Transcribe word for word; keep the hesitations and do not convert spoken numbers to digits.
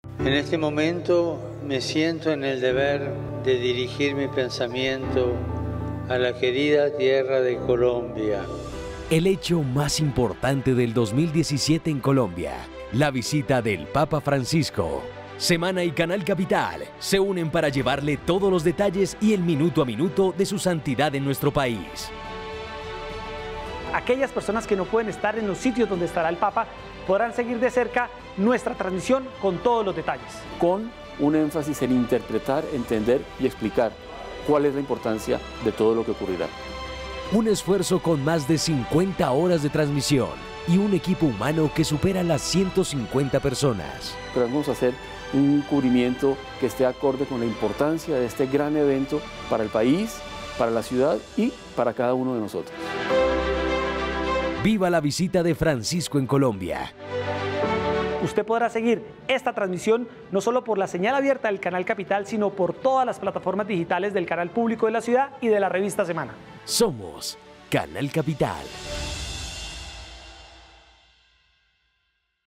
En este momento me siento en el deber de dirigir mi pensamiento a la querida tierra de Colombia. El hecho más importante del dos mil diecisiete en Colombia, la visita del Papa Francisco. Semana y Canal Capital se unen para llevarle todos los detalles y el minuto a minuto de su santidad en nuestro país. Aquellas personas que no pueden estar en los sitios donde estará el Papa podrán seguir de cerca nuestra transmisión con todos los detalles. Con un énfasis en interpretar, entender y explicar cuál es la importancia de todo lo que ocurrirá. Un esfuerzo con más de cincuenta horas de transmisión y un equipo humano que supera las ciento cincuenta personas. Pero vamos a hacer un cubrimiento que esté acorde con la importancia de este gran evento para el país, para la ciudad y para cada uno de nosotros. Viva la visita de Francisco en Colombia. Usted podrá seguir esta transmisión no solo por la señal abierta del Canal Capital, sino por todas las plataformas digitales del canal público de la ciudad y de la revista Semana. Somos Canal Capital.